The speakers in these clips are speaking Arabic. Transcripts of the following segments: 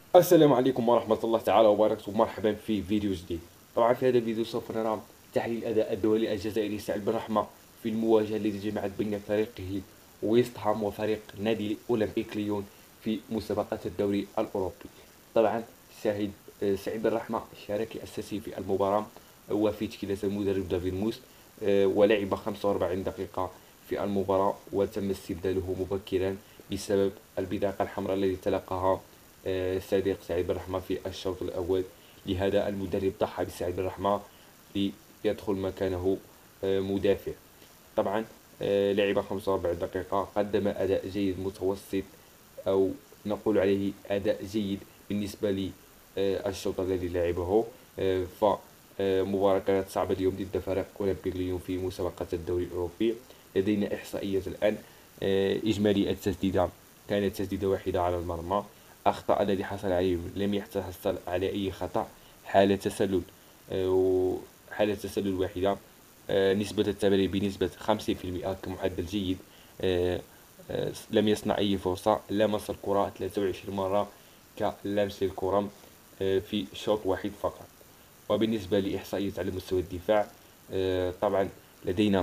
السلام عليكم ورحمة الله تعالى وبركاته، ومرحبا في فيديو جديد. طبعا في هذا الفيديو سوف نرى تحليل الأداء الدولي الجزائري سعد بن رحمة في المواجهة التي جمعت بين فريقه ويست هام وفريق نادي أولمبيك ليون في مسابقات الدوري الأوروبي. طبعا شاهد سعيد بن رحمة شارك أساسي في المباراة وفي تشكيلة المدرب دافيد موس، ولعب 45 دقيقة في المباراة وتم استبداله مبكرا بسبب البطاقة الحمراء التي تلقاها صديق سعيد بن رحمة في الشوط الأول. لهذا المدرب ضحى بسعيد بن رحمة ليدخل مكانه مدافع. طبعا لعب 45 دقيقة، قدم أداء جيد متوسط، أو نقول عليه أداء جيد بالنسبة للشوط الذي لعبه. فمباراة كانت صعبة اليوم ضد فريق أولمبيك ليون في مسابقة الدوري الأوروبي. لدينا إحصائيات الآن. إجمالي التسديدة كانت تسديدة واحدة على المرمى. أخطاء الذي حصل عليه لم يتحصل على أي خطأ. حالة تسلل حالة تسلل واحدة. نسبة التمرير بنسبة 50% كمعدل جيد. لم يصنع أي فرصة، لمس الكرة 23 مرة كلمس الكرة في شوط واحد فقط. وبالنسبة لإحصائيات على مستوى الدفاع، طبعا لدينا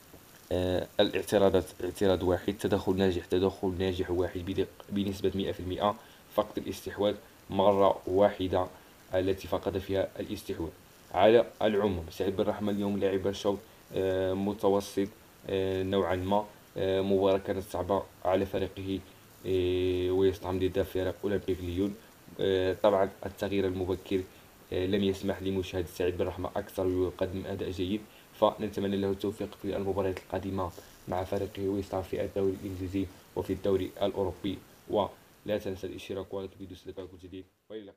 الاعتراضات اعتراض واحد، تدخل ناجح واحد بنسبة 100%. فقد الاستحواذ مرة واحدة التي فقد فيها الاستحواذ. على العموم سعيد بن رحمة اليوم لعب شوط متوسط نوعا ما. مباراة كانت صعبة على فريقه ويست ضد فريق أولمبيك ليون. طبعا التغيير المبكر لم يسمح لمشاهدة سعيد بن رحمة أكثر ويقدم أداء جيد. فنتمنى له التوفيق في المباريات القادمة مع فريقه ويست في الدوري الإنجليزي وفي الدوري الأوروبي. ولا تنسى الاشتراك واللايك في فيديو جديد.